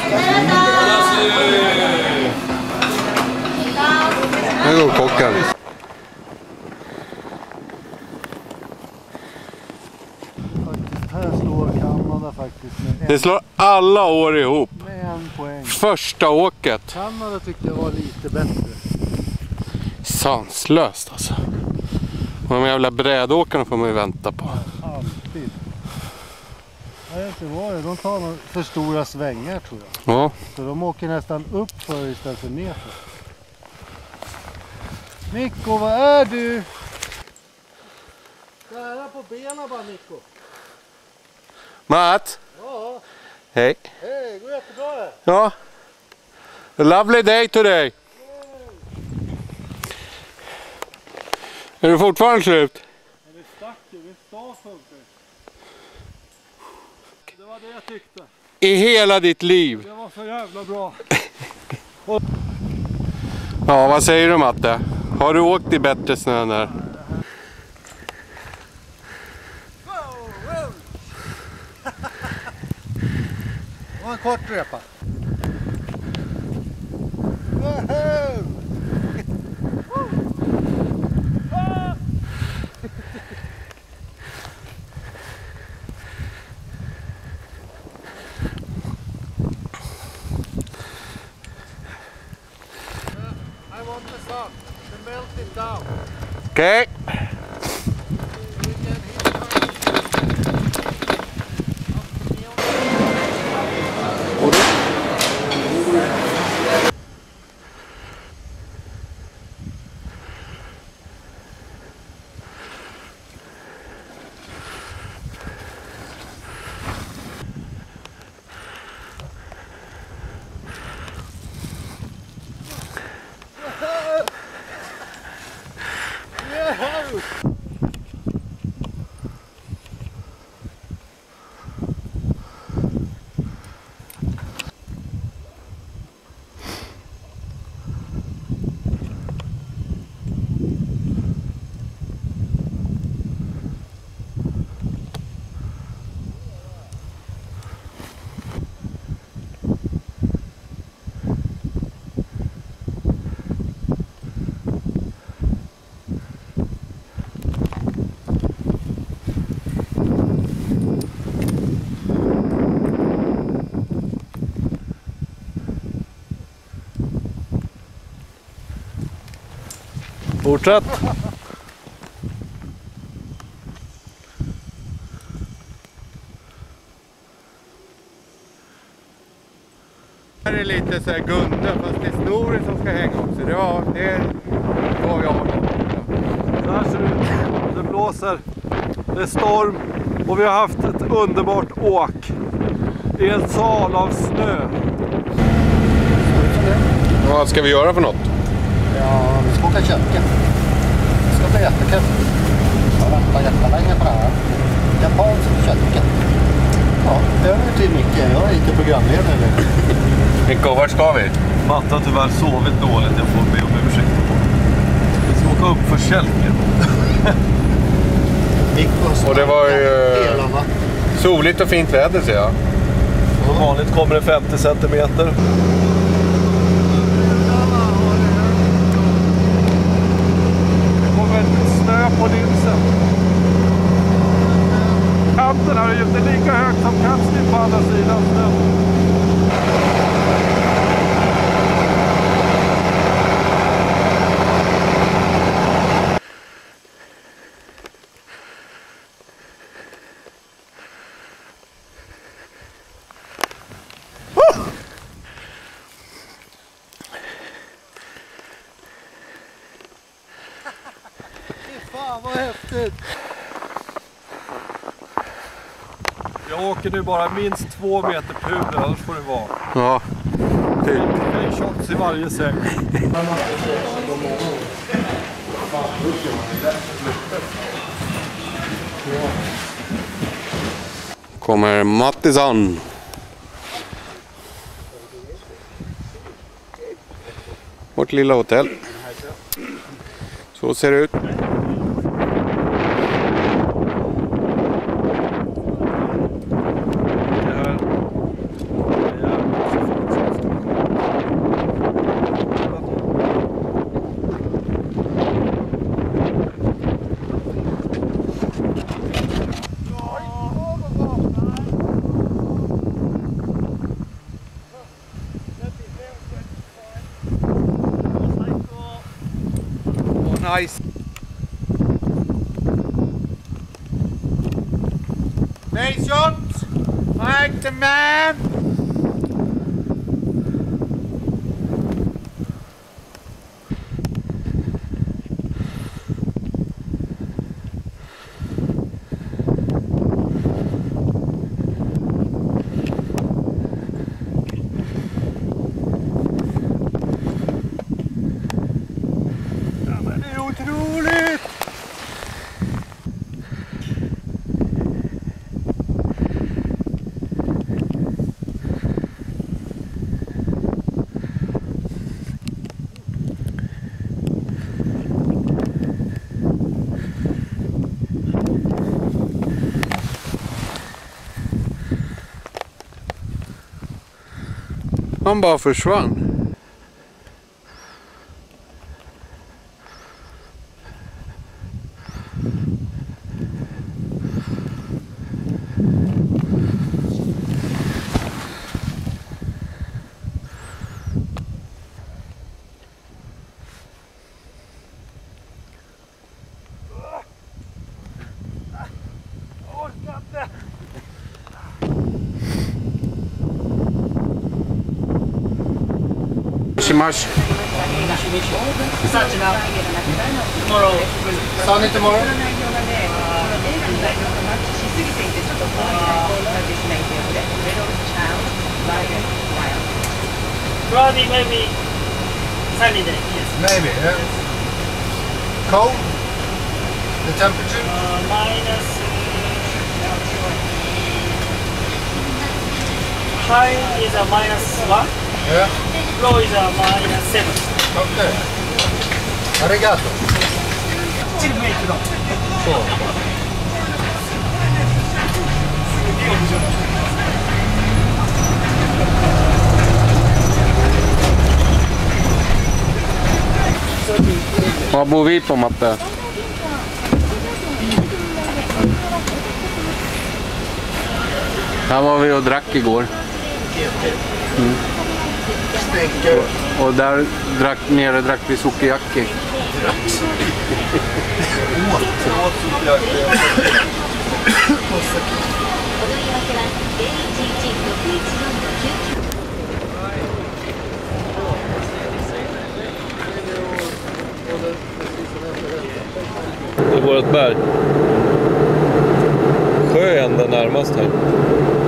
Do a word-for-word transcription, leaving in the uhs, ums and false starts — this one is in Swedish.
Nu går kocken. Här slår Kanada faktiskt med en, Det slår alla år ihop. med en poäng. Första åket. Kanada tyckte jag var lite bättre. Sanslöst alltså. Och de jävla brädåkarna får man ju vänta på. Alltid. Jag vet inte vad det är. De tar nog för stora svängar tror jag. Ja. Så de åker nästan upp för istället för ner för. Mikko, vad är du? Nära på benen bara, Mikko. Matt? Ja. Hej. Hej, det går jättebra det. Ja. A lovely day today. Är du fortfarande slut? Men det stack ju, det stav funkar. Det var det jag tyckte. I hela ditt liv? Det var så jävla bra. Ja, vad säger du Matte? Har du åkt i bättre snö där? Det var en kort repa. I want the sun to melt it down. Okej. Fortsätt. Här är lite så här gunda fast det är snoren som ska hänga också. Det var det var jag. Så här ser det ut. Det blåser. Det är storm. Och vi har haft ett underbart åk. I en sal av snö. Vad ska vi göra för något? Ja, vi ska åka köket. Det ska bli jättekul. Jag väntar jättelänge på det här. Japanskt köket. Ja, det är nu till Micke. Jag är inte programledare nu. Mikko, vart ska vi? Matte har tyvärr sovit dåligt. Jag får be om ursäkt. Vi ska åka upp för kälken. Och det var ju soligt och fint väder ser jag. Som vanligt kommer det femtio centimeter. Snö på linsen. Kanten här är ju inte lika högt som kanten på andra sidan snö. Fan vad häftigt! Jag åker nu bara minst två meter puder, annars får det vara. Ja. Typ. Fake shots i varje säng. Kommer Mattisson. Vårt lilla hotell. Så ser det ut. nice. Nice shot! Like the man! Han bara försvann. Shimash. Tomorrow. Sunny tomorrow? Probably maybe sunny day, yes. Maybe, yeah. Cold? The temperature? Uh, minus uh, high is a minus one, Yeah. low is a minus seven. Okay. Arigato. Så. Var bor vi på mappen? Här var vi och drack igår. Mm. Och, och där drack, nere drack vi sukiyaki. Det är vårt berg. Sjön den närmast här.